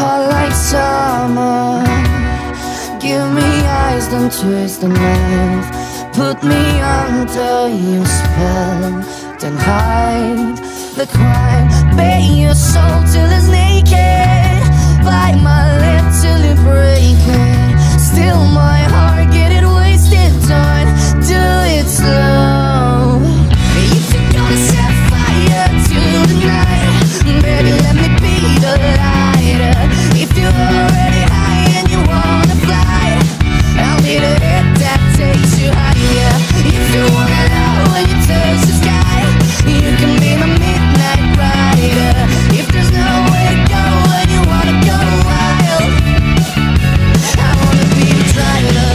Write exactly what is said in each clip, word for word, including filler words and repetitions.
hot like summer. Give me eyes, don't twist the knife. Put me under your spell, then hide the crime. Bare your soul till it's naked. Bite my lip till you break it. Still my heart, get it wasted. Don't do it slow. If you're gonna set fire to the night, baby, let me be the lighter. If you're already high and you wanna fly, I'll be the hit that takes you higher. If you wanna love when you touch the sky, you can be my midnight rider. If there's nowhere to go when you wanna go wild, I wanna be the driver.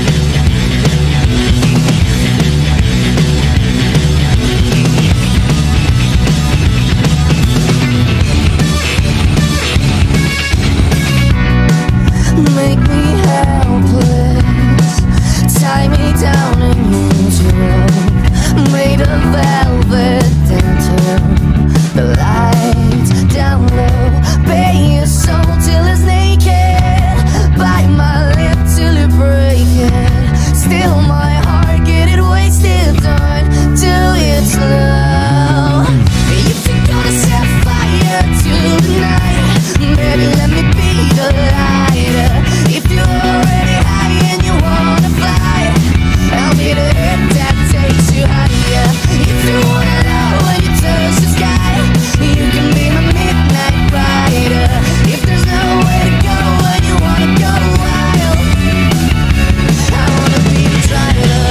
Make me helpless, tie me down and use your rope. Made of velvet, then turn the lights down low. Bare your soul till it's naked. Bite my lip till you break it. Still my heart, get it wasted. Don't do it slow. If you're gonna set fire to the night, baby, let me be the lighter. If you're already high and you wanna fly, I'll be the hit that takes you higher. If you wanna love when you touch the sky, you can be my midnight rider. If there's nowhere to go when you wanna go wild, I wanna be the driver.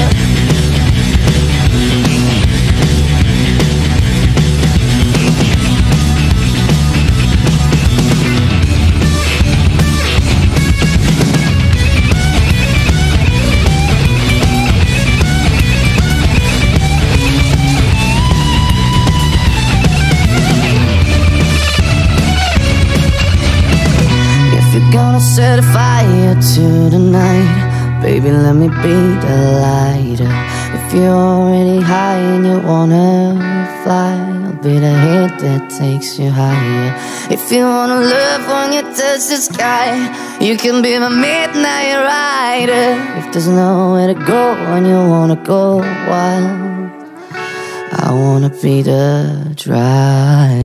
Gonna set a fire to the night, baby, let me be the lighter. If you're already high and you wanna fly, I'll be the hit that takes you higher. If you wanna love when you touch the sky, you can be my midnight rider. If there's nowhere to go when you wanna go wild, I wanna be the driver.